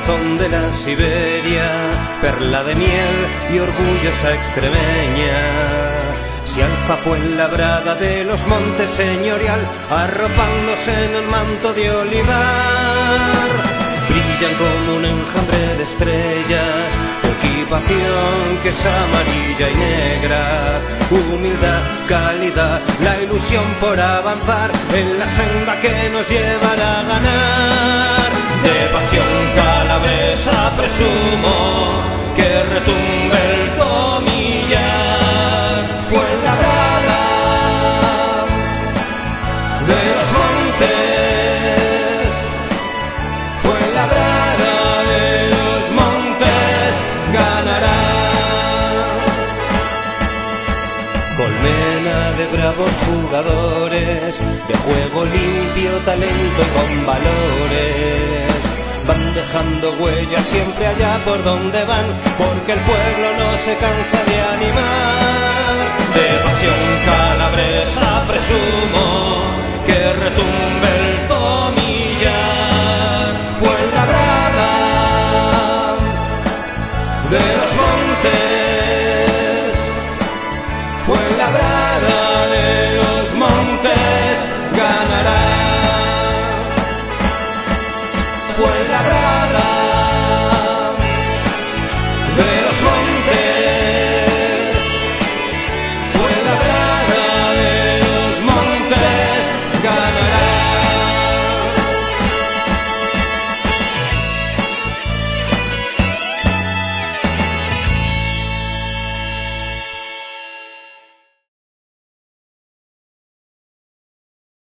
corazón de la Siberia, perla de miel y orgullosa extremeña. Se alza Fuenlabrada de los montes señorial, arropándose en el manto de olivar. Brillan como un enjambre de estrellas, tu equipación que es amarilla y negra. Humildad, calidad, la ilusión por avanzar en la senda que nos llevará a ganar. De pasión calabresa presumo que retumbe el tomillar. Fuenlabrada de los montes, Fuenlabrada de los montes ganará. Colmena de bravos jugadores, de juego limpio, talento y con valores. Van dejando huellas siempre allá por donde van, porque el pueblo no se cansa de animar. De pasión calabresa presumo